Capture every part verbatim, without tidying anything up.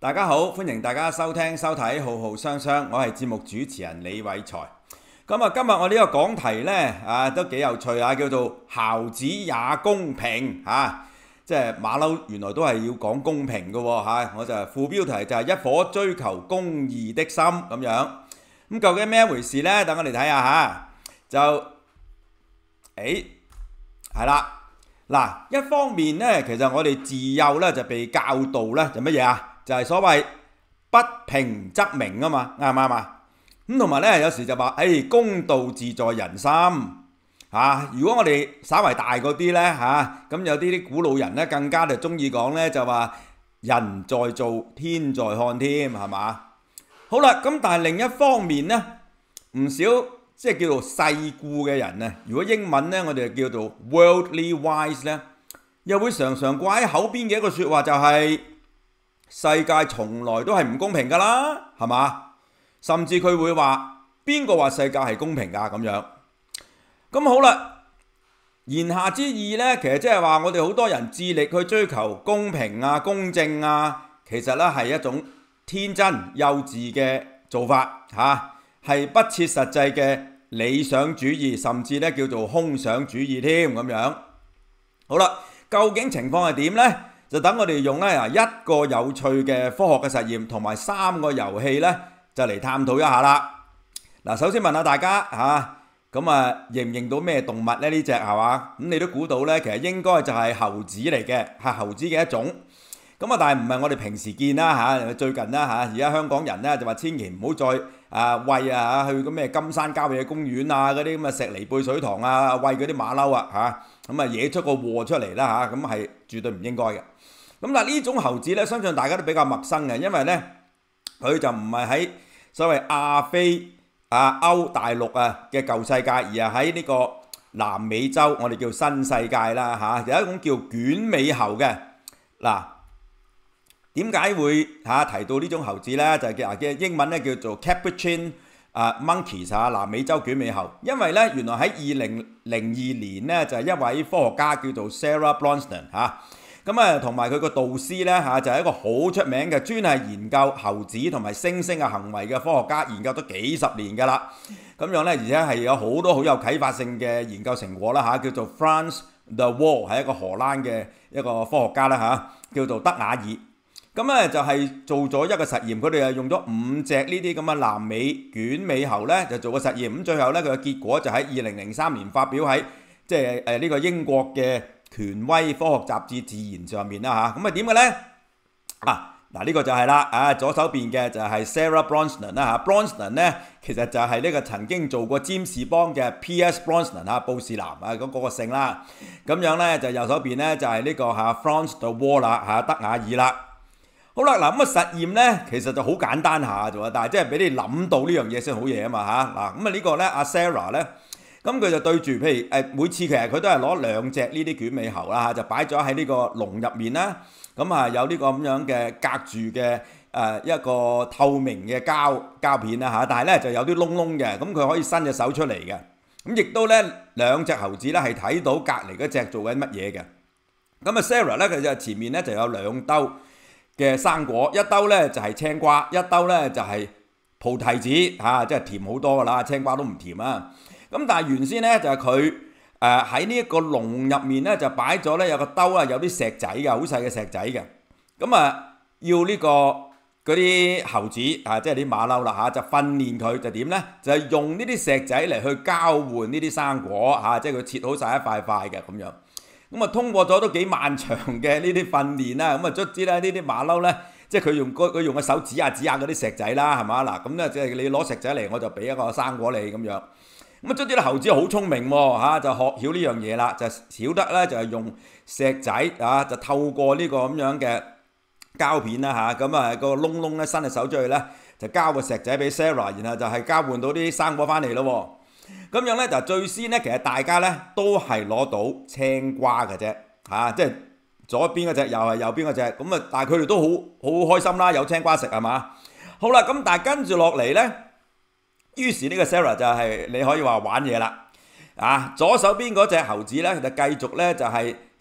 大家好，歡迎大家收聽收睇《浩浩雙雙》，我係節目主持人李偉才。咁啊，今日我呢個講題呢，啊都幾有趣啊，叫做孝子也公平啊，即係馬騮原來都係要講公平嘅喎嚇。我就副標題就係一顆追求公義的心咁樣。咁究竟咩一回事呢？等我哋睇下嚇。就誒係啦，嗱，一方面呢，其實我哋自幼呢就被教導呢，就乜嘢啊？就係所謂不平則鳴啊嘛，啱唔啱啊？咁同埋咧，有時就話，誒公道自在人心嚇。如果我哋稍為大嗰啲咧嚇，咁有啲啲古老人咧更加就中意講咧，就話人在做，天在看添，係嘛？好啦，咁但係另一方面咧，唔少即係叫做世故嘅人啊，如果英文咧我哋就叫做 worldly wise 咧，又會常常掛喺口邊嘅一個説話就係，世界從來都係唔公平㗎啦，係嘛？甚至佢會話邊個話世界係公平㗎咁樣？咁好啦，言下之意呢，其實即係話我哋好多人致力去追求公平啊、公正啊，其實呢係一種天真幼稚嘅做法嚇，係不切實際嘅理想主義，甚至呢叫做空想主義添咁樣。好啦，究竟情況係點呢？就等我哋用咧一個有趣嘅科學嘅實驗同埋三個遊戲咧，就嚟探討一下啦。嗱，首先問下大家嚇，咁啊認唔認到咩動物咧？呢隻係嘛？咁你都估到咧，其實應該就係猴子嚟嘅，係猴子嘅一種。咁啊，但係唔係我哋平時見啦嚇？最近啦嚇，而家香港人咧就話千祈唔好再啊餵啊去個咩金山郊野公園啊嗰啲咁嘅石梨貝水塘啊餵嗰啲馬騮啊嚇，咁啊惹出個禍出嚟啦嚇，咁係絕對唔應該嘅。咁嗱，呢種猴子咧，相信大家都比較陌生嘅，因為咧佢就唔係喺所謂亞非亞歐大陸啊嘅舊世界，而係喺呢個南美洲，我哋叫新世界啦嚇，有一種叫卷尾猴嘅。嗱，點解會嚇提到呢種猴子咧？就係叫嘅英文咧叫做 Capuchin 啊 monkeys 啊，南美洲卷尾猴。因為咧原來喺二零零二年咧就係一位科學家叫做 Sarah Brosnan 嚇。咁啊，同埋佢個導師咧嚇，就係一個好出名嘅，專係研究猴子同埋猩猩嘅行為嘅科學家，研究咗幾十年㗎啦。咁樣咧，而且係有好多好有啟發性嘅研究成果啦嚇，叫做 Frans de Waal 係一個荷蘭嘅一個科學家啦嚇，叫做德瓦爾。咁咧就係做咗一個實驗，佢哋係用咗五隻呢啲咁嘅南美卷尾猴咧，就做個實驗。咁最後咧，佢嘅結果就喺二零零三年發表喺即係誒呢個英國嘅權威科學雜誌《自然》上面啦嚇，咁啊點嘅咧？啊嗱，呢個就係啦，啊左手邊嘅就係 Sarah Brosnan 啦嚇 ，Brosnan 咧其實就係呢個曾經做過占士邦嘅 P S Brosnan 啊，布士南啊嗰嗰個姓啦。咁樣咧就右手邊咧就係呢個嚇 Frans de Waal 啦嚇，德瓦爾啦。好啦，嗱咁啊實驗咧其實就好簡單下啫喎，但係即係俾你諗到呢樣嘢先好嘢啊嘛嚇。嗱咁啊呢個咧阿 Sarah 咧。咁佢就對住，譬如誒每次其實佢都係攞兩隻呢啲卷尾猴啦嚇，就擺咗喺呢個籠入面啦。咁啊有呢個咁樣嘅隔住嘅誒一個透明嘅膠膠片啦嚇，但係咧就有啲窿窿嘅，咁佢可以伸隻手出嚟嘅。咁亦都咧兩隻猴子咧係睇到隔離嗰隻做緊乜嘢嘅。咁啊 Sarah 咧佢就前面咧就有兩兜嘅生果，一兜咧就係青瓜，一兜咧就係菩提子嚇，即係甜好多噶啦，青瓜都唔甜啊。咁但係原先咧就係佢誒喺呢一個籠入面咧就擺咗咧有個兜啊，有啲石仔嘅，好細嘅石仔嘅。咁啊要呢個嗰啲猴子啊，即係啲馬騮啦嚇，就訓練佢就點咧？就係用呢啲石仔嚟去交換呢啲生果嚇，即係佢切好晒一塊塊嘅咁樣。咁啊通過咗都幾漫長嘅呢啲訓練啦。咁啊卒之咧呢啲馬騮咧，即係佢用佢用個手指下指下嗰啲石仔啦，係嘛嗱？咁咧即係你攞石仔嚟，我就俾一個生果你咁樣。咁啊，卒之咧猴子好聰明喎嚇，就學曉呢樣嘢啦，就曉得咧就係用石仔啊，就透過呢個咁樣嘅膠片啦嚇，咁啊個窿窿咧伸隻手出去咧，就交個石仔俾 Sarah， 然後就係交換到啲生果翻嚟咯喎。咁樣咧就最先咧，其實大家咧都係攞到青瓜嘅啫嚇，即係左邊嗰隻又係右邊嗰隻，咁啊但係佢哋都好好開心啦，有青瓜食係嘛？好啦，咁但係跟住落嚟咧。於是呢個 Sarah 就係你可以話玩嘢啦，啊左手邊嗰隻猴子咧就繼續咧就係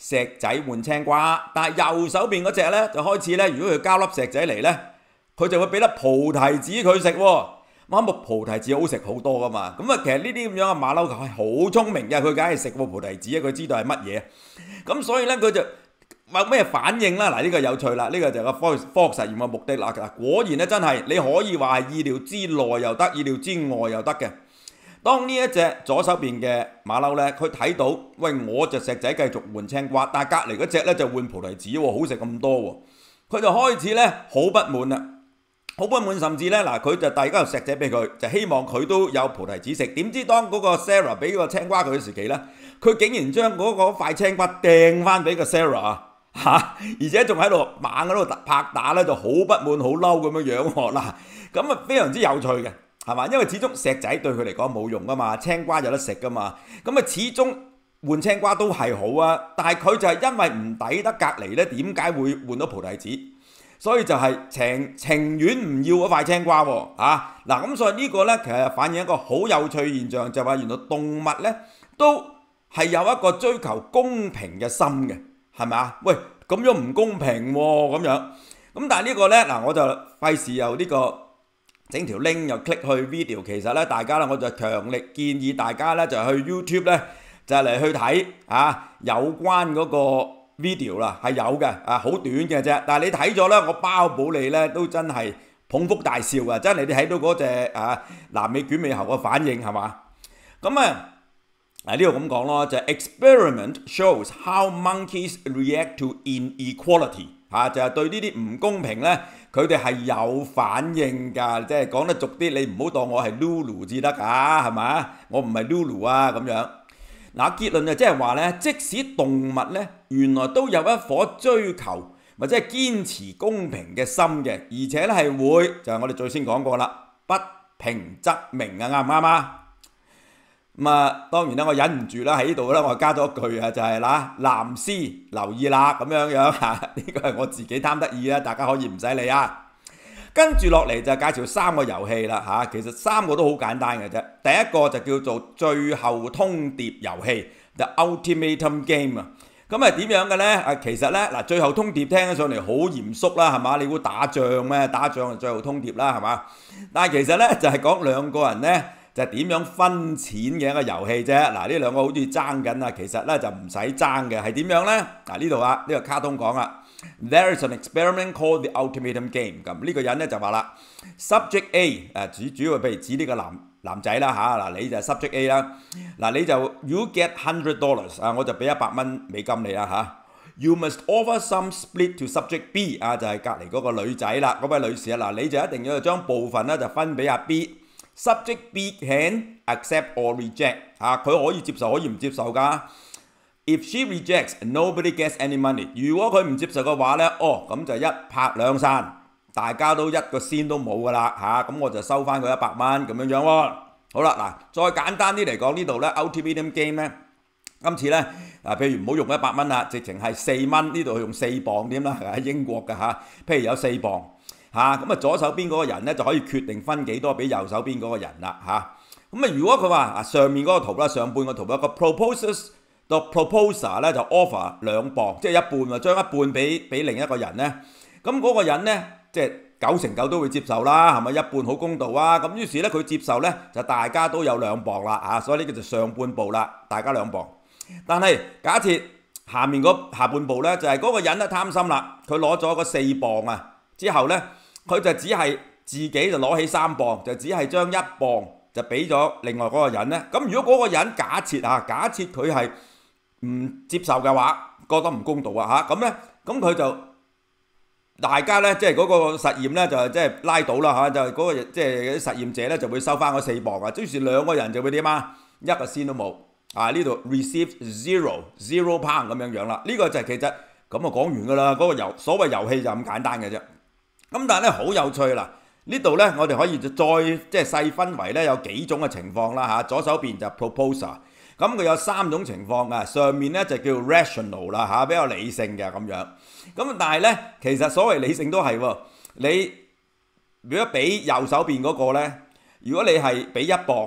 石仔換青瓜，但係右手邊嗰隻咧就開始咧，如果佢交粒石仔嚟咧，佢就會俾粒菩提子佢食喎。啱木菩提子好食好多噶嘛，咁啊其實呢啲咁樣嘅馬騮係好聰明嘅，佢梗係食個菩提子啊，佢知道係乜嘢，咁所以咧佢就話咩反應啦？嗱呢個有趣啦，呢個就係個科學科學實驗嘅目的啦。嗱果然咧真係你可以話係意料之內又得，意料之外又得嘅。當呢一隻左手邊嘅馬騮咧，佢睇到喂我隻石仔繼續換青瓜，但係隔離嗰隻咧就換菩提子喎，好食咁多喎，佢就開始咧好不滿啦。好不滿，甚至咧嗱，佢就遞嗰嚿石仔俾佢，就希望佢都有菩提子食。點知當嗰個 Sarah 俾個青瓜佢嘅時期咧，佢竟然將嗰個塊青瓜掟翻俾個 Sarah 嚇，而且仲喺度猛喺度拍打咧，就好不滿、好嬲咁樣樣喎嗱。咁啊非常之有趣嘅，係嘛？因為始終石仔對佢嚟講冇用噶嘛，青瓜有得食噶嘛。咁啊始終換青瓜都係好啊，但係佢就係因為唔抵得隔離咧，點解會換到菩提子？所以就係情情願唔要嗰塊青瓜喎，啊嗱咁所以呢個咧其實反映一個好有趣現象，就話原來動物咧都係有一個追求公平嘅心嘅，係咪啊？喂，咁樣唔公平喎，咁樣咁但係呢個咧嗱，我就費事又呢個整條 link 又 click 去 video， 其實咧大家咧我就強力建議大家咧就去 YouTube 咧就嚟去睇啊有關嗰個video 啦，係有嘅，啊好短嘅啫，但係你睇咗咧，我包保你咧都真係捧腹大笑啊！真係你睇到嗰隻啊南美捲尾猴嘅反應係嘛？咁啊啊呢度咁講咯，就係 experiment shows how monkeys react to inequality 嚇，就係對呢啲唔公平咧，佢哋係有反應㗎。即係講得俗啲，你唔好當我係 Lulu 至得㗎，係咪？我唔係 Lulu 啊咁樣。嗱結論就即係話咧，即使動物咧原來都有一顆追求或者係堅持公平嘅心嘅，而且咧係會就係我哋最先講過啦，不平則鳴啊，啱唔啱啊？咁啊當然啦，我忍唔住啦喺呢度咧，我加咗一句啊，就係啦，藍絲留意啦咁樣樣嚇，呢個係我自己貪得意啦，大家可以唔使理啊。跟住落嚟就介紹三個遊戲啦嚇，其實三個都好簡單嘅啫。第一個就叫做最後通牒遊戲 ，The Ultimatum Game 啊。咁係點樣嘅咧？啊，其實咧嗱，最後通牒聽起上嚟好嚴肅啦，係嘛？你估打仗咩？打仗就最後通牒啦，係嘛？但係其實咧就係講兩個人咧就點樣分錢嘅一個遊戲啫。嗱，呢兩個好似爭緊啊，其實咧就唔使爭嘅，係點樣咧？嗱呢度啊，呢個卡通講啊。There is an experiment called the Ultimatum Game。咁呢個人咧就話啦 ，Subject A 誒主主要譬如指呢個男男仔啦嚇，嗱你就係 Subject A 啦，嗱你就 You get hundred dollars 啊，我就俾一百蚊美金你啦嚇。You must offer some split to Subject B 啊，就係隔離嗰個女仔啦，嗰位女士啊，嗱你就一定要將部分咧就分俾阿 B。Subject B can accept or reject 嚇，佢可以接受可以唔接受㗎。If she rejects, nobody gets any money。如果佢唔接受嘅話咧，哦咁就一拍兩散，大家都一個仙都冇噶啦嚇，咁我就收翻佢一百蚊咁樣樣喎。好啦，嗱再簡單啲嚟講呢度咧 ，Ultimatum Game 咧，今次咧啊，譬如唔好用一百蚊啦，直情係四蚊，呢度用四磅點啦，喺英國嘅嚇，譬如有四磅嚇，咁啊左手邊嗰個人咧就可以決定分幾多俾右手邊嗰個人啦嚇。咁啊如果佢話啊上面嗰個圖啦，上半個圖有個 proposers。個 proposer 咧就 offer 兩磅，即係一半啊，將一半俾俾另一個人咧。咁嗰個人咧，即係九成九都會接受啦，係咪一半好公道啊？咁於是咧佢接受咧就大家都有兩磅啦嚇，所以呢個就上半部啦，大家兩磅。但係假設下面嗰下半部咧就係嗰個人咧貪心啦，佢攞咗個四磅啊，之後咧佢就只係自己就攞起三磅，就只係將一磅就俾咗另外嗰個人咧。咁如果嗰個人假設啊，假設佢係唔接受嘅話，覺得唔公道啊嚇，咁咧，咁佢就大家咧，即係嗰個實驗咧，就即係拉到啦嚇，就係嗰個即係啲實驗者咧就會收翻嗰四磅啊，於是兩個人就會點啊，一個仙都冇啊，呢度 receive zero zero pound 咁樣樣啦，呢個就係其實咁啊講完㗎啦，嗰個遊所謂遊戲就咁簡單嘅啫。咁但係咧好有趣啦，呢度咧我哋可以就再即係細分為咧有幾種嘅情況啦嚇，左手邊就 proposer。咁佢有三種情況㗎，上面咧就叫 rational 啦嚇，比較理性嘅咁樣。咁但係咧，其實所謂理性都係喎。你如果俾右手邊嗰個咧，如果你係俾一磅，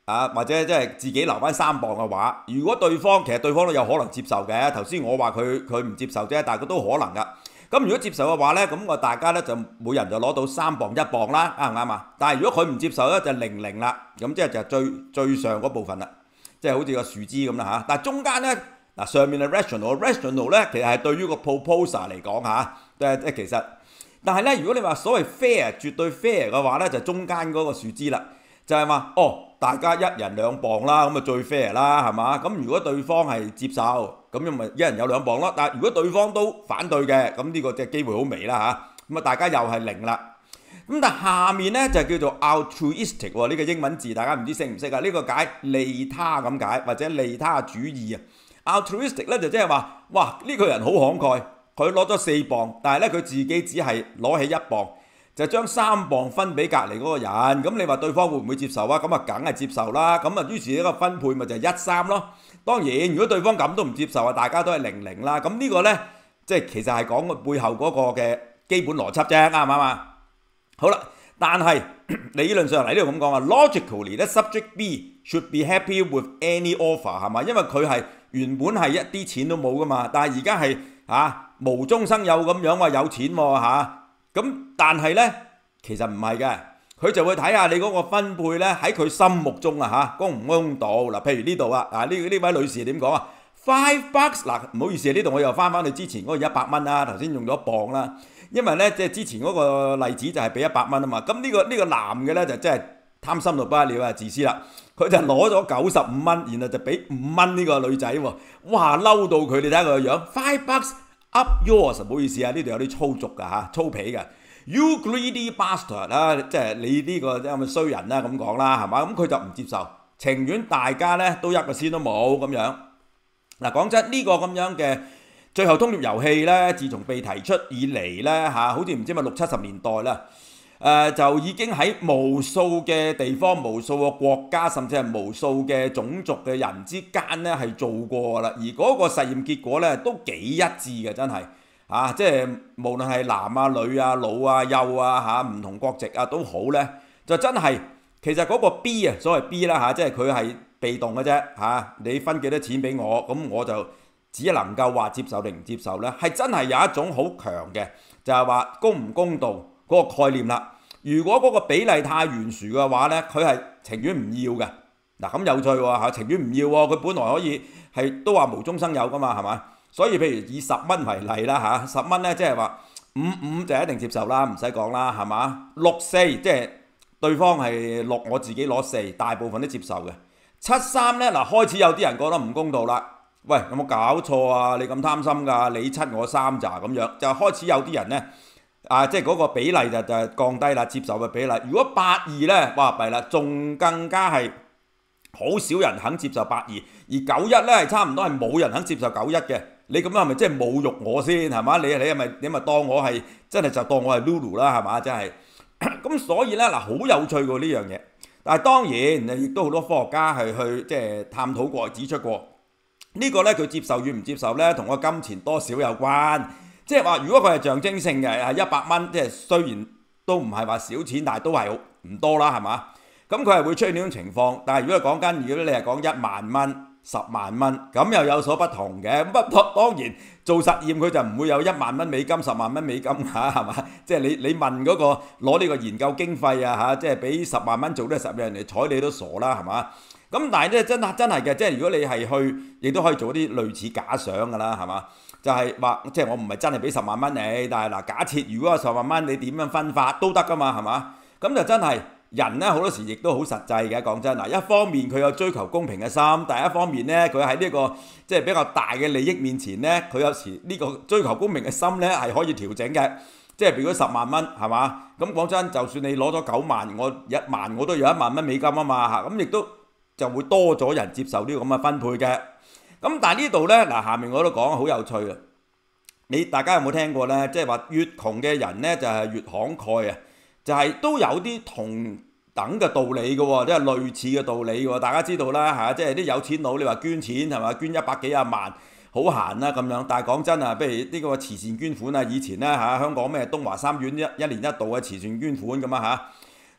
啊，或者即係自己留翻三磅嘅話，如果對方其實對方都有可能接受嘅，頭先我話佢佢唔接受啫，但係佢都可能噶。咁如果接受嘅話咧，咁我大家咧就每人就攞到三磅一磅啦，啱唔啱啊？但係如果佢唔接受咧，就零零啦，咁即係就最最上嗰部分啦，即係好似個樹枝咁啦嚇。但係中間咧嗱上面係 rational，rational 咧其實係對於個 proposer 嚟講嚇，即係即係其實，但係咧如果你話所謂 fair 絕對 fair 嘅話咧，就中間嗰個樹枝啦。就係話，哦，大家一人兩磅啦，咁啊最 fair 啦，係嘛？咁如果對方係接受，咁樣咪一人有兩磅咯。但係如果對方都反對嘅，咁呢個即係機會好微啦嚇。咁啊大家又係零啦。咁但係下面咧就叫做 altruistic 喎，呢個英文字大家唔知識唔識啊？呢個解利他咁解，或者利他主義啊。altruistic 咧就即係話，哇呢個人好慷慨，佢攞咗四磅，但係咧佢自己只係攞起一磅。就將三磅分俾隔離嗰個人，咁你話對方會唔會接受啊？咁啊梗係接受啦，咁啊於是呢個分配咪就係一三咯。當然如果對方咁都唔接受啊，大家都係零零啦。咁呢個呢，即係其實係講個背後嗰個嘅基本邏輯啫，啱唔啱啊？好啦，但係理論上嚟呢度咁講啊 ，logically 咧 subject B should be happy with any offer 係嘛？因為佢係原本係一啲錢都冇噶嘛，但係而家係啊無中生有咁樣話有錢喎嚇。咁但係咧，其實唔係嘅，佢就會睇下你嗰個分配咧喺佢心目中啊嚇公唔公道嗱。譬如呢度啊，啊呢呢位女士點講啊 ？Five bucks 嗱，唔好意思啊，呢度我又翻翻去之前嗰個一百蚊啦，頭先用咗磅啦，因為咧即係之前嗰個例子就係俾一百蚊啊嘛。咁呢個呢個男嘅咧就真係貪心到不得了啊，自私啦，佢就攞咗九十五蚊，然後就俾五蚊呢個女仔喎，哇嬲到佢，你睇下佢個樣 ，five bucks。Up yours， 唔好意思啊，呢度有啲粗俗㗎嚇，粗鄙嘅。You greedy bastard 啦，即係你呢個咁嘅衰人啦，咁講啦，係嘛？咁佢就唔接受，情願大家咧都一個先都冇咁樣。嗱，講真呢個咁樣嘅最後通牒遊戲咧，自從被提出以嚟咧嚇，好似唔知咪六七十年代啦。誒、呃、就已經喺無數嘅地方、無數個國家，甚至係無數嘅種族嘅人之間咧係做過啦。而嗰個實驗結果咧都幾一致嘅，真係啊！即係無論係男啊、女啊、老啊、幼啊嚇，唔同國籍啊都好咧，就真係其實嗰個 B 啊，所謂 B 啦嚇，即係佢係被動嘅啫嚇。你分幾多錢俾我，咁我就只能夠話接受定唔接受咧，係真係有一種好強嘅，就係話公唔公道嗰個概念啦。如果嗰個比例太懸殊嘅話咧，佢係情願唔要嘅。嗱咁有趣喎嚇，情願唔要喎，佢本來可以係都話無中生有噶嘛，係嘛？所以譬如以十蚊為例啦嚇，十蚊咧即係話五五就一定接受啦，唔使講啦，係嘛？六四即係對方係六，我自己攞四，大部分都接受嘅。七三咧嗱，開始有啲人覺得唔公道啦。喂，有冇搞錯啊？你咁貪心㗎？你七我三咋咁樣？就開始有啲人咧。啊，即係嗰個比例就就降低啦，接受嘅比例。如果八二咧，哇弊啦，仲更加係好少人肯接受八二，而九一咧係差唔多係冇人肯接受九一嘅。你咁樣係咪即係侮辱我先係嘛？你你係咪你咪當我係真係就當我係 Lulu 啦係嘛？真係咁所以咧嗱，好有趣喎呢樣嘢。但係當然亦都好多科學家係去即係探討過、指出過呢個咧，佢接受與唔接受咧，同個金錢多少有關。即係話，如果佢係象徵性嘅，係一百蚊，即係雖然都唔係話少錢，但係都係唔多啦，係嘛？咁佢係會出現呢種情況。但係如果講緊，如果你係講一萬蚊、十萬蚊，咁又有所不同嘅。不當然做實驗佢就唔會有一萬蚊美金、十萬蚊美金嚇，係嘛？即係你你問嗰個攞呢個研究經費啊嚇，即係俾十萬蚊做呢十人嚟睬你都傻啦，係嘛？咁但係咧真係真係嘅，即係如果你係去，亦都可以做啲類似假想㗎啦，係嘛？就係話，即係我唔係真係俾十萬蚊你，但係嗱，假設如果有十萬蚊，你點樣分法都得噶嘛，係嘛？咁就真係人咧好多時亦都好實際嘅，講真嗱，一方面佢有追求公平嘅心，但係一方面咧佢喺呢個即係比較大嘅利益面前咧，佢有時呢個追求公平嘅心咧係可以調整嘅。即係如果十萬蚊係嘛？咁講真，就算你攞咗九萬，我一萬我都有一萬蚊美金啊嘛嚇，咁亦都就會多咗人接受呢個咁嘅分配嘅。咁但係呢度咧嗱，下面我都講好有趣啊！你大家有冇聽過咧？即係話越窮嘅人咧就係越慷慨啊！就係都有啲同等嘅道理嘅喎，即係類似嘅道理喎。大家知道啦嚇，即係啲有錢佬你話捐錢係嘛？捐一百幾廿萬好閒啦咁樣。但係講真啊，譬如呢個慈善捐款啊，以前咧嚇香港咩東華三院一一年一度嘅慈善捐款咁啊嚇。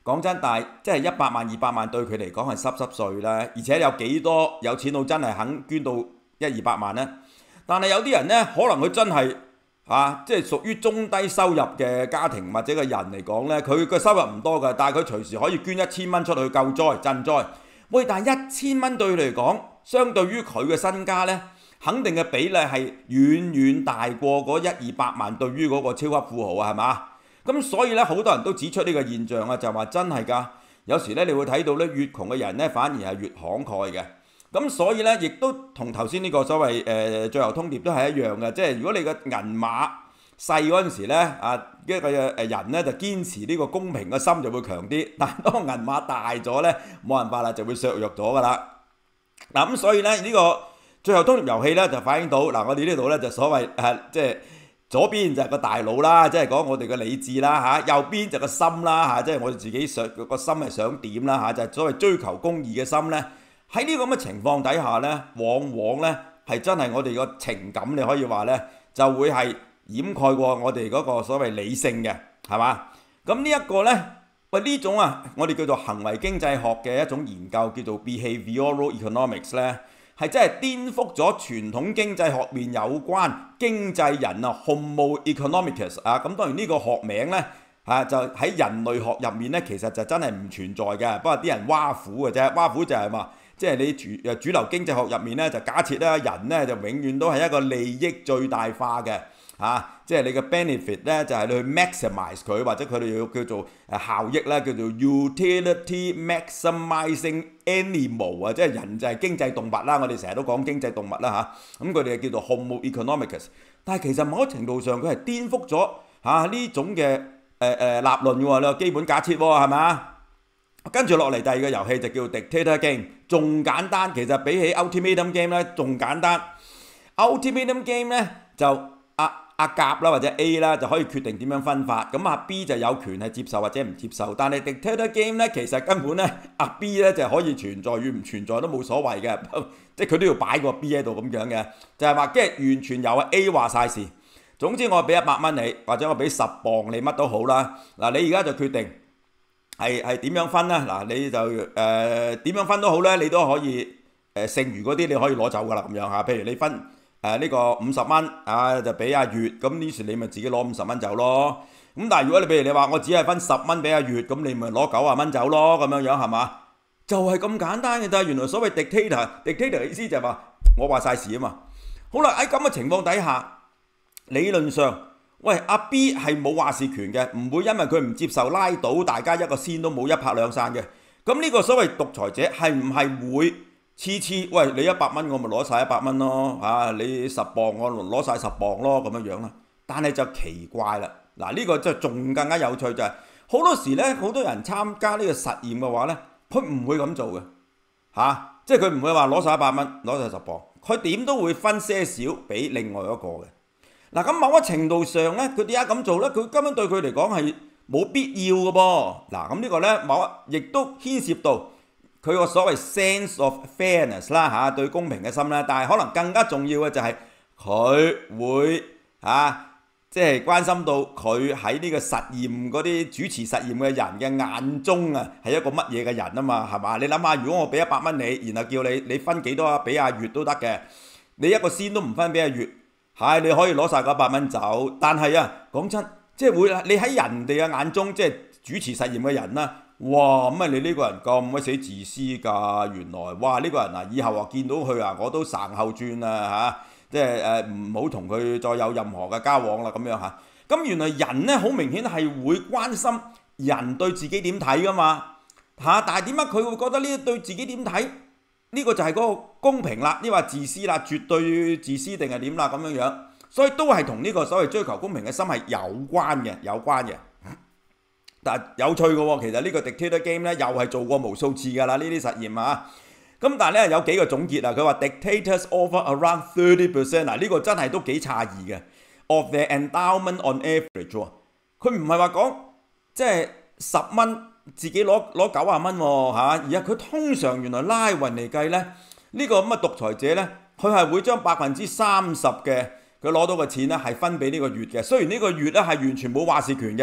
講真，但係即係一百萬、二百萬對佢嚟講係濕濕碎啦，而且有幾多有錢佬真係肯捐到一二百萬呢？但係有啲人呢，可能佢真係啊，即係屬於中低收入嘅家庭或者個人嚟講呢，佢嘅收入唔多㗎，但係佢隨時可以捐一千蚊出去救災賑災。喂，但係一千蚊對佢嚟講，相對於佢嘅身家呢，肯定嘅比例係遠遠大過嗰一二百萬對於嗰個超級富豪啊，係嘛？咁所以咧，好多人都指出呢個現象啊，就話真係㗎。有時咧，你會睇到咧，越窮嘅人咧，反而係越慷慨嘅。咁所以咧，亦都同頭先呢個所謂誒、呃、最後通牒都係一樣嘅。即係如果你個銀碼細嗰陣時咧，啊一個誒人咧就堅持呢個公平嘅心就會強啲。但係當銀碼大咗咧，冇辦法啦，就會削弱咗㗎啦。嗱咁所以咧，呢、呢個最後通牒遊戲咧就反映到嗱，我哋呢度咧就所謂誒、啊、即係。左邊就係個大腦啦，即係講我哋嘅理智啦嚇；右邊就個心啦嚇，即係我哋自己想個心係想點啦嚇，就係所謂追求公義嘅心咧。喺呢個咁嘅情況底下咧，往往咧係真係我哋個情感，你可以話咧就會係掩蓋過我哋嗰個所謂理性嘅，係嘛？咁呢一個咧，喂呢種啊，我哋叫做行為經濟學嘅一種研究，叫做 behavioral economics 咧。係真係顛覆咗傳統經濟學面有關經濟人啊 Homo economicus 啊，咁當然呢個學名咧啊就喺人類學入面咧，其實就真係唔存在嘅。不過啲人挖苦嘅啫，挖苦就係話，即係你主誒主流經濟學入面咧，就假設咧人咧就永遠都係一個利益最大化嘅。啊，即係你嘅 benefit 咧，就係、是、你去 maximize 佢，或者佢哋要叫做誒效益啦，叫做 utility maximizing animal 啊，即係人就係經濟動物啦。我哋成日都講經濟動物啦嚇，咁佢哋叫做 Homo economicus。但係其實某程度上佢係顛覆咗嚇呢種嘅誒誒立論喎，你話基本假設喎係咪？跟住落嚟第二個遊戲就叫 Dictator Game， 仲簡單，其實比起 Ultimatum Game 咧仲簡單。Ultimatum Game 咧就阿甲啦或者 A 啦就可以決定點樣分法，咁阿 B 就有權係接受或者唔接受。但係 Dictator Game 咧，其實根本咧阿 B 咧就可以存在與唔存在都冇所謂嘅，即係佢都要擺個 B 喺度咁樣嘅，就係話即係完全由 A 話晒事。總之我俾一百蚊你，或者我俾十磅你乜都好啦。嗱，你而家就決定係係點樣分啦。嗱，你就誒點、呃、樣分都好咧，你都可以誒、呃、剩餘嗰啲你可以攞走噶啦咁樣嚇。譬如你分。誒呢、啊這個五十蚊啊，就俾阿月，咁呢時你咪自己攞五十蚊走咯。咁但係如果你譬如你話我只係分十蚊俾阿月，咁你咪攞九十蚊走咯，咁樣樣係嘛？就係、是、咁簡單嘅。但係原來所謂 dictator，dictator 嘅意思就係話我話晒事啊嘛。好啦，喺咁嘅情況底下，理論上，喂阿 B 係冇話事權嘅，唔會因為佢唔接受拉倒，大家一個仙都冇一拍兩散嘅。咁呢個所謂獨裁者係唔係會？次次喂你一百蚊我咪攞晒一百蚊咯，啊你十磅我攞晒十磅咯咁樣樣啦。但係就奇怪啦，嗱、這、呢個就仲更加有趣就係、是、好多時咧，好多人參加呢個實驗嘅話咧，佢唔會咁做嘅嚇、啊，即係佢唔會話攞晒一百蚊攞晒十磅，佢點都會分些少俾另外一個嘅。嗱、啊、咁某一程度上咧，佢點解咁做咧？佢根本對佢嚟講係冇必要嘅噃。嗱咁呢個咧某亦都牽涉到。佢個所謂 sense of fairness 啦嚇，對公平嘅心啦，但係可能更加重要嘅就係佢會啊，即係關心到佢喺呢個實驗嗰啲主持實驗嘅人嘅眼中啊，係一個乜嘢嘅人啊嘛，係嘛？你諗下，如果我俾一百蚊你，然後叫你你分幾多啊？俾阿月都得嘅，你一個仙都唔分俾阿月，係你可以攞晒嗰一百蚊走。但係啊，講真，即係會你喺人哋嘅眼中，即係主持實驗嘅人啦。哇！咁啊，你呢個人咁鬼死自私㗎，原來哇呢、呢個人啊，以後啊見到佢啊，我都撐後轉啊嚇，即係誒唔好同佢再有任何嘅交往啦咁樣嚇。咁原來人咧好明顯係會關心人對自己點睇㗎嘛嚇，但係點解佢會覺得呢對自己點睇？呢、呢個就係嗰個公平啦，呢話自私啦，絕對自私定係點啦咁樣樣，所以都係同呢個所謂追求公平嘅心係有關嘅，有關嘅。但有趣嘅喎，其實呢個 Dictator Game 咧又係做過無數次㗎啦，呢啲實驗啊。咁但係咧有幾個總結啊，佢話 Dictators offer around thirty percent 嗱，呢個真係都幾詫異嘅 of their endowment on average 喎。佢唔係話講即係十蚊自己攞攞九十蚊喎嚇，而係佢通常原來拉勻嚟計咧，呢個咁嘅獨裁者咧，佢係會將百分之三十嘅佢攞到嘅錢咧係分俾呢個月嘅。雖然呢個月咧係完全冇話事權嘅。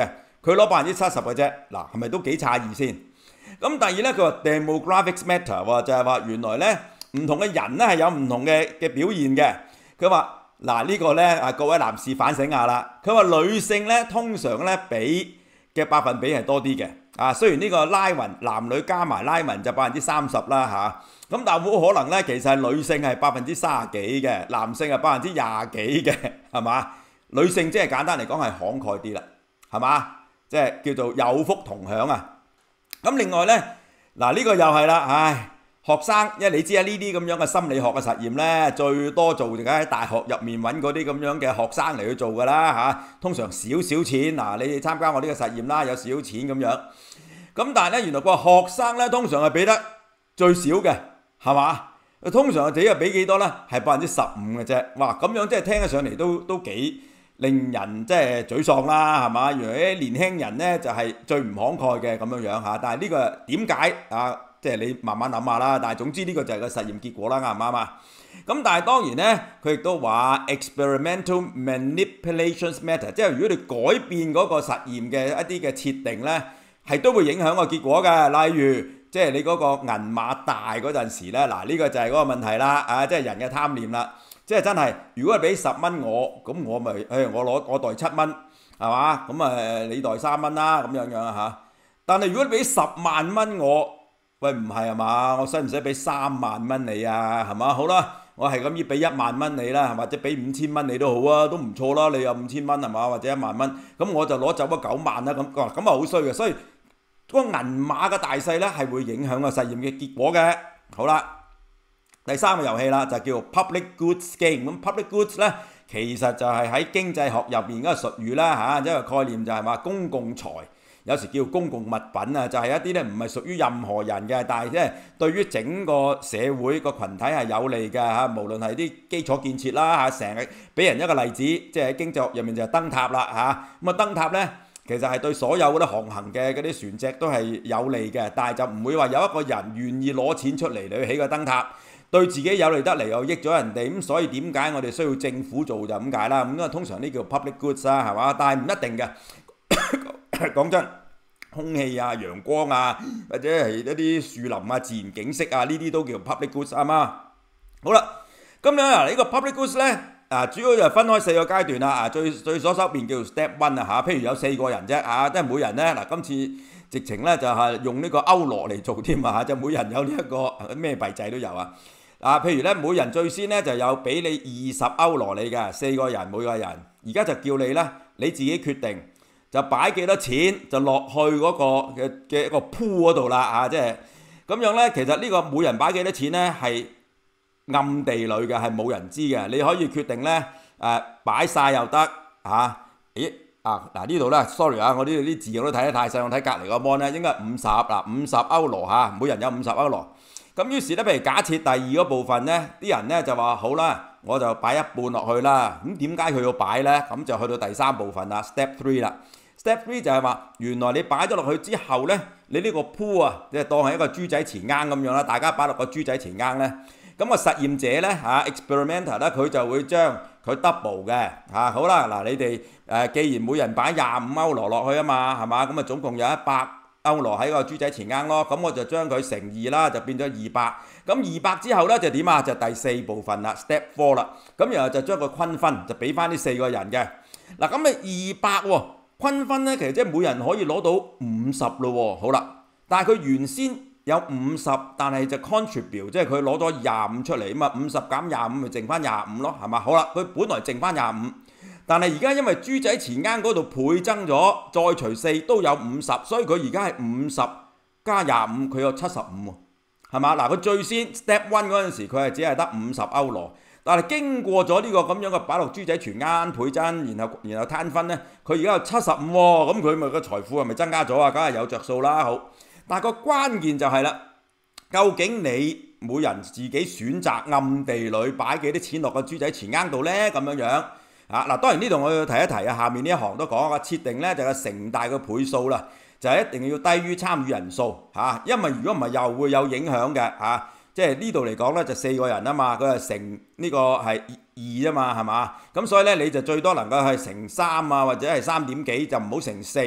佢攞百分之七十嘅啫。嗱，係咪都幾詫異先？咁第二咧，佢話 demographics matter 喎，就係話原來咧唔同嘅人咧係有唔同嘅嘅表現嘅。佢話嗱呢個咧啊，各位男士反省下啦。佢話女性咧通常咧比嘅百分比係多啲嘅。啊，雖然呢個拉勻男女加埋拉勻就百分之三十啦嚇，咁但係冇可能咧，其實係女性係百分之三十幾嘅，男性係百分之廿幾嘅，係嘛？女性即係簡單嚟講係慷慨啲啦，係嘛？即係叫做有福同享啊！咁另外咧，嗱呢個又係啦，唉，學生，因為你知啊，呢啲咁樣嘅心理學嘅實驗咧，最多做就梗係喺大學入面揾嗰啲咁樣嘅學生嚟去做㗎啦嚇。通常少少錢，嗱你哋參加我呢個實驗啦，有少少錢咁樣。咁但係咧，原來個學生咧通常係俾得最少嘅，係嘛？通常自己係俾幾多咧？係百分之十五嘅啫。哇！咁樣即係聽起上嚟都都幾令人即係沮喪啦，係嘛？原來啲年輕人咧就係最唔慷慨嘅咁樣樣嚇。但係呢個點解啊？即係你慢慢諗下啦。但係總之呢個就係個實驗結果啦，啱唔啱啊？咁但係當然咧，佢亦都話 experimental manipulations matter， 即係如果你改變嗰個實驗嘅一啲嘅設定咧，係都會影響個結果嘅。例如即係你嗰個銀碼大嗰陣時咧，嗱呢個就係嗰個問題啦。啊，即係人嘅貪念啦。即係真係，如果係俾十蚊我，咁我咪誒我攞我袋七蚊，係嘛？咁誒你袋三蚊啦，咁樣樣啊嚇。但係如果你俾十萬蚊我，喂唔係啊嘛？我使唔使俾三萬蚊你啊？係嘛？好啦，我係咁要俾一萬蚊你啦，或者俾五千蚊你都好啊，都唔錯啦。你有五千蚊係嘛？或者一萬蚊，咁我就攞走咗九萬啦。咁咁啊好衰嘅，所以嗰個銀碼嘅大細咧係會影響個實驗嘅結果嘅。好啦。第三個遊戲啦，就叫 public goods game。咁 public goods 咧，其實就係喺經濟學入邊嗰個術語啦嚇，即係概念就係話公共財，有時叫公共物品啊，就係一啲咧唔係屬於任何人嘅，但係即係對於整個社會個羣體係有利嘅嚇。無論係啲基礎建設啦嚇，成日俾人一個例子，即係喺經濟學入面就係燈塔啦嚇。咁啊燈塔咧，其實係對所有嗰啲航行嘅嗰啲船隻都係有利嘅，但係就唔會話有一個人願意攞錢出嚟嚟起個燈塔。對自己有利得嚟又益咗人哋，咁所以點解我哋需要政府做就咁解啦。咁啊通常呢叫 public goods 啊，係嘛？但係唔一定嘅。講真，空氣啊、陽光啊，或者係一啲樹林啊、自然景色啊，呢啲都叫 public goods 啱嘛？好啦，咁樣啊呢個 public goods 咧啊，主要就分開四個階段啦。啊，最最左手邊叫 step one 啊嚇，譬如有四個人啫嚇，即係每人咧嗱，今次直情咧就係用呢個歐羅嚟做添啊，就每人有呢一個咩幣制都有啊。啊，譬如咧，每人最先咧就有俾你二十歐羅你嘅，四個人每個人，而家就叫你咧，你自己決定就擺幾多錢就落去嗰個嘅嘅一個鋪嗰度啦嚇，即係咁樣咧。其實呢個每人擺幾多錢咧係暗地裏嘅，係冇人知嘅。你可以決定咧誒擺晒又得嚇。咦啊嗱呢度咧 ，sorry 啊，我呢度啲字我都睇得太細，我睇隔離個 mon 咧應該係五十嗱，五十歐羅嚇，每人有五十歐羅。咁於是咧，譬如假設第二個部分咧，啲人咧就話好啦，我就擺一半落去啦。咁點解佢要擺咧？咁就去到第三部分啦 ，step three 啦。step three 就係話，原來你擺咗落去之後咧，你呢個 pool 啊，即係當係一個豬仔錢罌咁樣啦，大家擺落個豬仔錢罌咧。咁個實驗者咧嚇 ，experimenter 咧，佢就會將佢 double 嘅嚇。好啦，嗱你哋誒，既然每人擺廿五歐羅落去啊嘛，係嘛？咁啊總共有一百歐羅喺個豬仔錢罌咯，咁我就將佢乘二啦，就變咗二百。咁二百之後咧就點啊？就第四部分啦 ，step four 啦。咁然後就將佢均分，就俾翻呢四個人嘅。嗱咁你二百喎，均分咧其實即係每人可以攞到五十咯喎。好啦，但係佢原先有五十，但係就 contribute， 即係佢攞咗廿五出嚟啊嘛，五十減廿五咪剩翻廿五咯，係嘛？好啦，佢本來剩翻廿五。但係而家因為豬仔錢罌嗰度倍增咗，再除四都有五十，所以佢而家係五十加廿五，佢有七十五喎，係嘛？嗱，佢最先 step one 嗰陣時，佢係只係得五十歐羅，但係經過咗呢個咁樣嘅擺落豬仔錢罌倍增，然後然後攤分咧，佢而家有七十五喎，咁佢咪個財富係咪增加咗啊？梗係有着數啦，好。但係個關鍵就係啦，究竟你每人自己選擇暗地裏擺幾多錢落個豬仔錢罌度咧？咁樣樣。啊嗱，當然呢度我要提一提啊，下面呢一行都講個設定咧，就係乘大嘅倍數啦，就係一定要低於參與人數嚇，因為如果唔係又會有影響嘅嚇，即係呢度嚟講咧就四個人啊嘛，佢係乘呢個係二啊嘛，係嘛？咁所以咧你就最多能夠係乘三啊，或者係三點幾，就唔好乘四。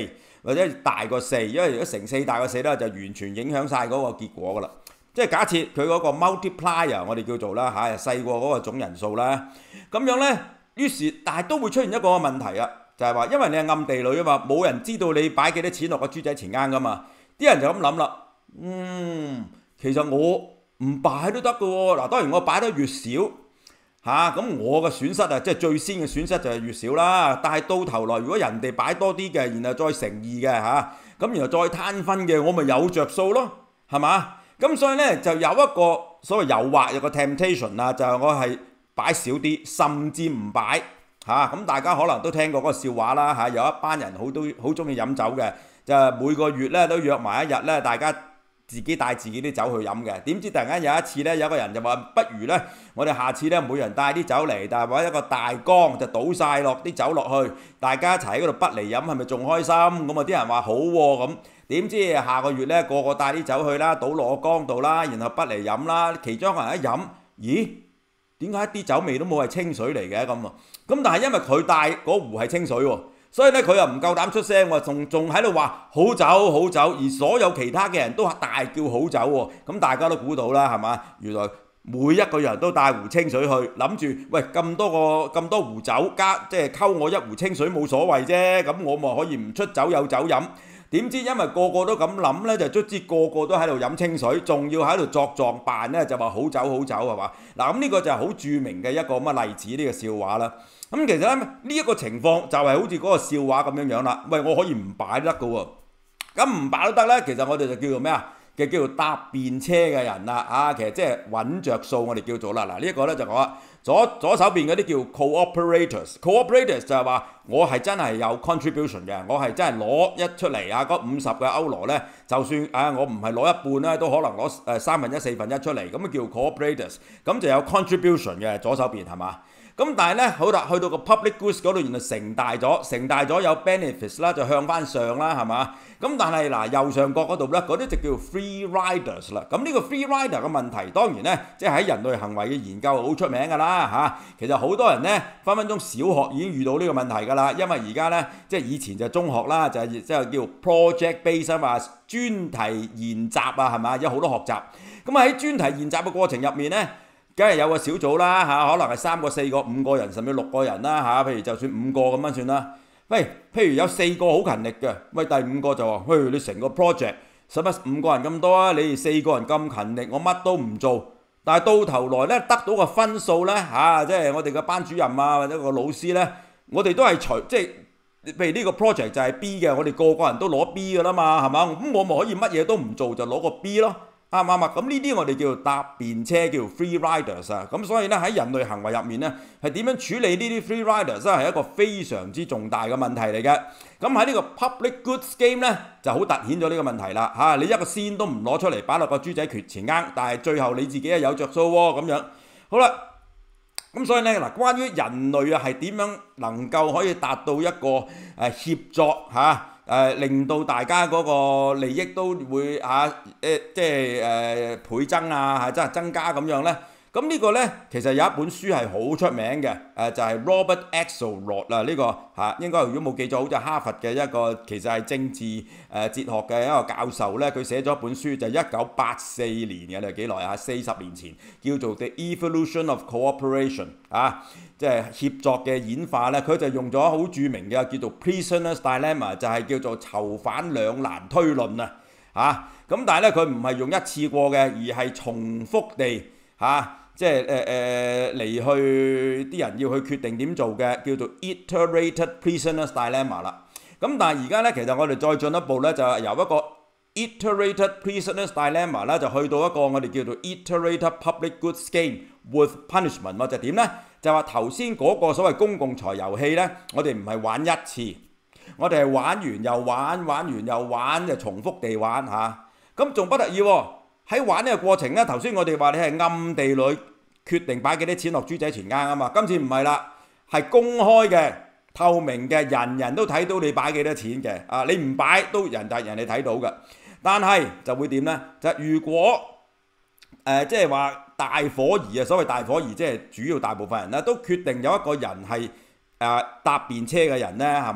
或者大過四，因為如果乘四大過四咧，就完全影響晒嗰個結果噶啦。即係假設佢嗰個 multiplier 我哋叫做啦嚇，細過嗰個總人數啦，咁樣咧，於是但係都會出現一個問題啊，就係話因為你係暗地裏啊嘛，冇人知道你擺幾多錢落個豬仔錢罌噶嘛，啲人就咁諗啦，嗯，其實我唔擺都得㗎喎，嗱當然我擺得越少嚇，咁我嘅損失啊，即係最先嘅損失就係越少啦，但係到頭來如果人哋擺多啲嘅，然後再乘二嘅嚇，咁然後再攤分嘅，我咪有着數咯，係嘛？咁所以咧就有一個所謂誘惑，有個 temptation 啊，就係我係擺少啲，甚至唔擺嚇。咁大家可能都聽過嗰個笑話啦嚇，有一班人好都好中意飲酒嘅，就係每個月咧都約埋一日咧，大家自己帶自己啲酒去飲嘅。點知突然間有一次咧，有個人就話：不如咧，我哋下次咧每人帶啲酒嚟，但係揾一個大缸就倒晒落啲酒落去，大家一齊喺嗰度不嚟飲，係咪仲開心？咁啊啲人話好喎咁。點知下個月咧個個帶啲酒去啦，倒落個缸度啦，然後不嚟飲啦。其中一個人一飲，咦？點解啲酒味都冇係清水嚟嘅咁啊？咁但係因為佢帶嗰壺係清水喎，所以咧佢又唔夠膽出聲喎，仲仲喺度話好酒好酒，而所有其他嘅人都大叫好酒喎。咁大家都估到啦，係嘛？原來每一個人都帶壺清水去，諗住喂咁多個咁多壺酒加即係溝我一壺清水冇所謂啫，咁我咪可以唔出酒有酒飲。點知因為個個都咁諗咧，就卒之個個都喺度飲清水，仲要喺度作狀扮咧，就話好酒好酒係嘛？嗱咁呢個就係好著名嘅一個乜例子呢個笑話啦。咁其實咧呢一個情況就係好似嗰個笑話咁樣樣啦。喂，我可以唔擺得㗎喎，咁唔擺都得咧。其實我哋就叫做咩啊？嘅叫做搭便車嘅人啦，啊，其實即係揾着數，我哋叫做啦。嗱，呢一個咧就講啦，左左手邊嗰啲叫 cooperators，cooperators 就係話我係真係有 contribution 嘅，我係真係攞一出嚟啊，嗰五十嘅歐羅咧，就算啊我唔係攞一半咧，都可能攞誒三分一、四分一出嚟，咁啊叫 cooperators，咁就有 contribution 嘅左手邊係嘛？咁但係咧，好啦，去到個 public goods 嗰度，原來成大咗，成大咗有 benefits 啦，就向翻上啦，係嘛？咁但係嗱，右上角嗰度咧，嗰啲就叫 free riders 啦。咁呢個 free rider 嘅問題，當然咧，即係喺人類行為嘅研究好出名㗎啦嚇。其實好多人咧，分分鐘小學已經遇到呢個問題㗎啦，因為而家咧，即係以前就中學啦，就係即係叫 project base 啊嘛，專題研習啊，係嘛，有好多學習。咁啊喺專題研習嘅過程入面咧，梗係有個小組啦嚇，可能係三個、四個、五個人，甚至六個人啦嚇。譬如就算五個咁樣算啦。喂，譬如有四個好勤力嘅，喂第五個就話：喂，你成個 project 使乜五個人咁多啊？你哋四個人咁勤力，我乜都唔做。但係到頭來咧，得到個分數咧嚇，即係我哋嘅班主任啊或者個老師咧，我哋都係除即係譬如呢個 project 就係 B 嘅，我哋個個人都攞 B 㗎啦嘛，係嘛？咁我咪可以乜嘢都唔做就攞個 B 咯。啱唔啱啊？咁呢啲我哋叫做搭便車，叫做 free riders 啊。咁所以咧喺人類行為入面咧，係點樣處理呢啲 free riders 咧，係一個非常之重大嘅問題嚟嘅。咁喺呢個 public goods game 咧，就好突顯咗呢個問題啦。嚇、啊，你一個仙都唔攞出嚟擺落個豬仔錢罌，但係最後你自己係有着數喎咁樣。好啦，咁所以咧嗱，關於人類啊係點樣能夠可以達到一個誒、呃、協作嚇？啊誒、呃、令到大家嗰個利益都會嚇誒、啊呃、即係誒、呃、倍增啊，係真係增加咁樣咧。咁呢個咧其實有一本書係好出名嘅，誒、呃、就係、是、Robert Axelrod 啦，呢、這個嚇、啊、應該如果冇記錯，好似哈佛嘅一個其實係政治誒、呃、哲學嘅一個教授咧，佢寫咗一本書就係一九八四年嘅，你幾耐啊？四十年前叫做 The Evolution of Cooperation 啊。即係協作嘅演化咧，佢就用咗好著名嘅叫做 Prisoner's Dilemma，就係叫做囚犯兩難推論啊！嚇咁，但係咧佢唔係用一次過嘅，而係重複地嚇、啊，即係誒誒嚟去啲人要去決定點做嘅，叫做 Iterated Prisoner's Dilemma 啦。咁但係而家咧，其實我哋再進一步咧，就係由一個 Iterated Prisoner's Dilemma 咧，就去到一個我哋叫做 Iterated Public Goods Game with Punishment， 或者點咧？就話頭先嗰個所謂公共財遊戲咧，我哋唔係玩一次，我哋係玩完又玩，玩完又玩，就重複地玩嚇。咁仲不得意喎！喺玩呢個過程咧，頭先我哋話你係暗地裏決定擺幾多錢落豬仔錢罌啊嘛，今次唔係啦，係公開嘅、透明嘅，人人都睇到你擺幾多錢嘅。啊，你唔擺都人哋人哋睇到嘅。但係就會點咧？就如果誒即係話大伙兒啊，所謂大伙兒即係主要大部分人咧，都決定有一個人係誒、呃、搭便車嘅人咧，係嘛？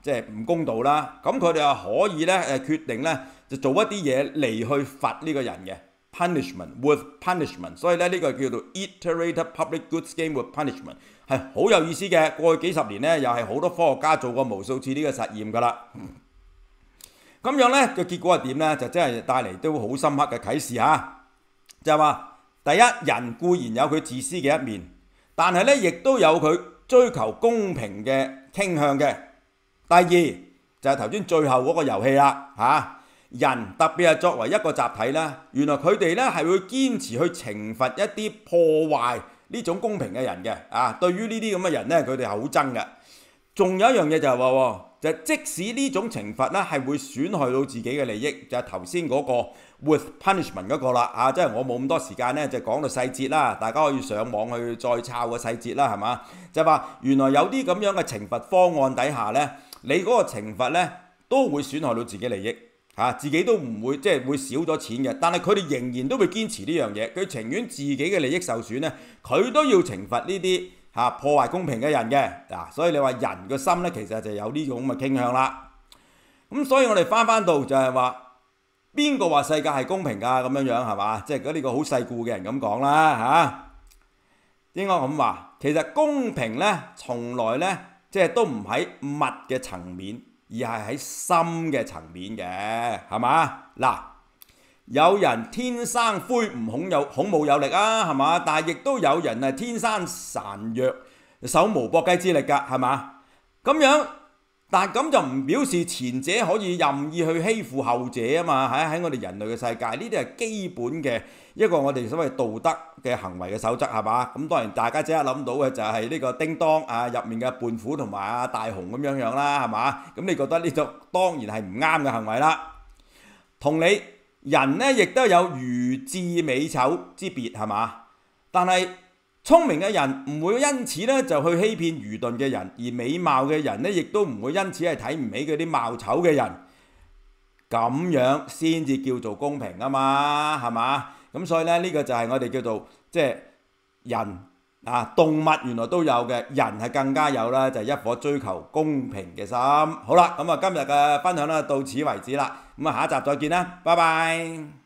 即係唔公道啦，咁佢哋啊可以咧誒決定咧就做一啲嘢嚟去罰呢個人嘅 punishment with punishment， 所以咧呢個叫做 iterated public good scheme with punishment 係好有意思嘅。過去幾十年咧又係好多科學家做過無數次呢個實驗㗎啦。咁樣咧個結果係點咧？就真係帶嚟都好深刻嘅啟示嚇，就係話第一，人固然有佢自私嘅一面，但係咧亦都有佢追求公平嘅傾向嘅。第二就係頭先最後嗰個遊戲啦嚇，人特別係作為一個集體咧，原來佢哋咧係會堅持去懲罰一啲破壞呢種公平嘅人嘅啊。對於呢啲咁嘅人咧，佢哋係好憎嘅。仲有一樣嘢就係話，就係即使呢種懲罰咧係會損害到自己嘅利益，就係頭先嗰個 with punishment 嗰個啦啊，即係我冇咁多時間咧，就講到細節啦，大家可以上網去再抄個細節啦，係嘛？就係話原來有啲咁樣嘅懲罰方案底下咧，你嗰個懲罰咧都會損害到自己利益嚇、啊，自己都唔會即係會少咗錢嘅，但係佢哋仍然都會堅持呢樣嘢，佢情願自己嘅利益受損咧，佢都要懲罰呢啲嚇破壞公平嘅人嘅嗱、啊，所以你話人嘅心咧其實就有呢種咁嘅傾向啦。咁所以我哋翻翻到就係話，邊個話世界係公平㗎？咁樣樣係嘛？即係如果呢個好世故嘅人咁講啦嚇，應該咁話，其實公平咧從來咧即係都唔喺物嘅層面，而係喺心嘅層面嘅，係嘛？嗱，有人天生魁梧孔有孔武有力啊，係嘛？但係亦都有人係天生孱弱，手無搏雞之力㗎，係嘛？咁樣，但係咁就唔表示前者可以任意去欺負後者啊嘛。喺喺我哋人類嘅世界，呢啲係基本嘅一個我哋所謂道德嘅行為嘅守則，係嘛？咁當然大家即刻諗到嘅就係呢個叮當啊入面嘅胖虎同埋阿大雄咁樣樣啦，係嘛？咁你覺得呢種當然係唔啱嘅行為啦。同你人呢亦都有愚智美醜之別，係嘛？但係聰明嘅人唔會因此咧就去欺騙愚鈍嘅人，而美貌嘅人咧亦都唔會因此係睇唔起嗰啲貌醜嘅人。咁樣先至叫做公平啊嘛，係嘛？咁所以咧呢個就係我哋叫做即係人啊，動物原來都有嘅，人係更加有啦，就係一顆追求公平嘅心。好啦，咁啊今日嘅分享咧到此為止啦，咁啊下一集再見啦，拜拜。